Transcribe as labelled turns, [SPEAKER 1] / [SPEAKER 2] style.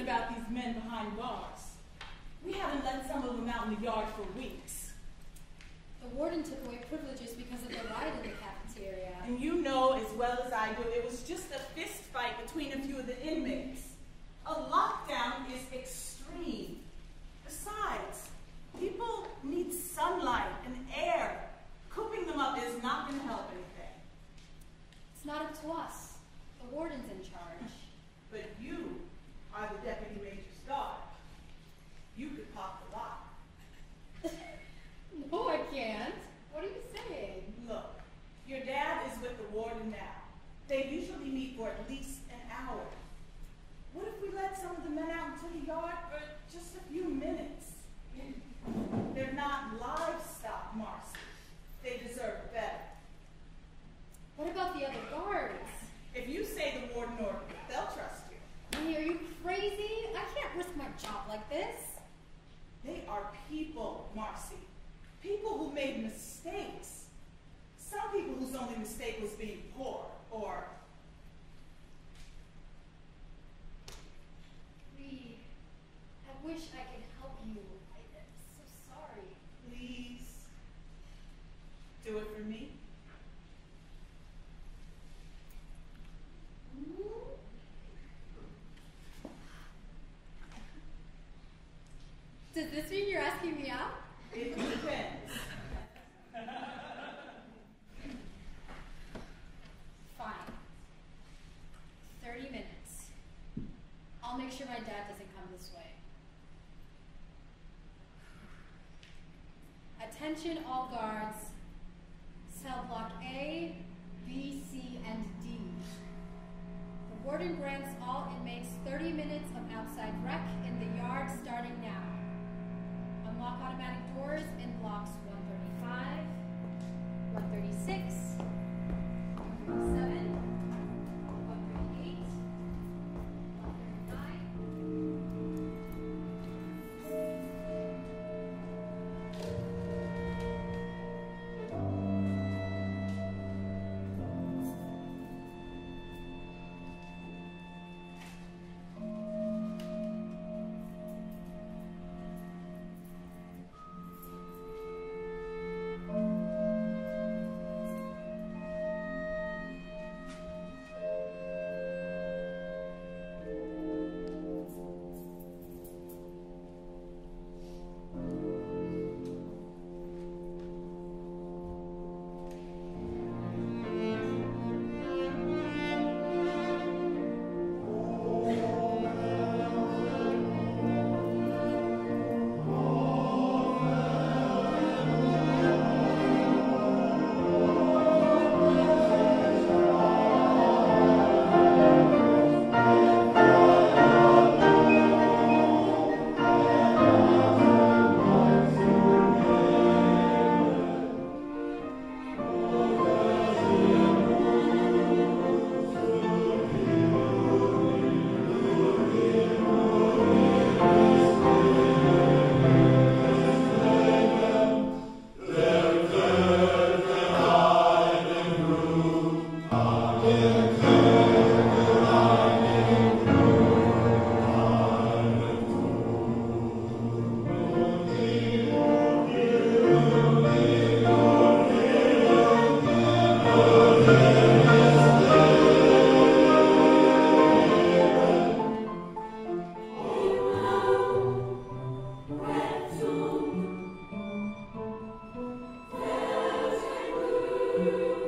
[SPEAKER 1] about these men behind bars. We haven't let some of them out in the yard for weeks.
[SPEAKER 2] The warden took away privileges because of the riot in the cafeteria.
[SPEAKER 1] And you know as well as I do, it was just a fist fight between a few of the inmates. A lockdown is extreme. Besides, people need sunlight and air. Cooping them up is not going to help anything.
[SPEAKER 2] It's not up to us. The warden's in charge.
[SPEAKER 1] But you are the deputy major's daughter. You could pop the lock.
[SPEAKER 2] No, I can't. What are you saying?
[SPEAKER 1] Look, your dad is with the warden now. They usually meet for at least an hour. What if we let some of the men out into the yard for just a few minutes? They're not livestock, Marcy. They deserve better.
[SPEAKER 2] What about the other guards?
[SPEAKER 1] If you say the warden ordered it, they'll trust you.
[SPEAKER 2] Honey, are you crazy? I can't risk my job like this.
[SPEAKER 1] They are people, Marcy. People who made mistakes. Some people whose only mistake was being poor, or...
[SPEAKER 2] Reed, I wish I could help you. I'm so sorry.
[SPEAKER 1] Please, do it for me.
[SPEAKER 2] Does this mean you're asking me out?
[SPEAKER 1] It depends.
[SPEAKER 2] Fine. 30 minutes. I'll make sure my dad doesn't come this way. Attention all guards. Cell block A, B, C, and D. The warden grants all inmates 30 minutes of outside rec in the yard starting now. Unlock automatic doors in blocks 135, 136, 137, 138,
[SPEAKER 3] you.